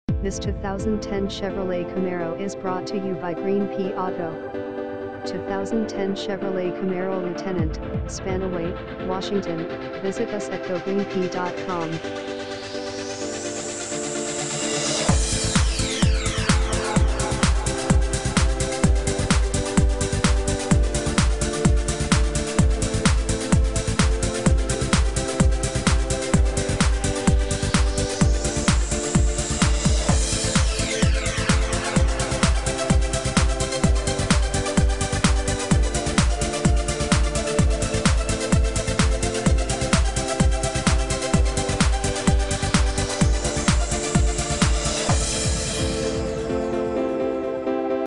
This 2010 Chevrolet Camaro is brought to you by Pea Auto. 2010 Chevrolet Camaro Lieutenant, Spanaway, Washington. Visit us at gogreenpea.com.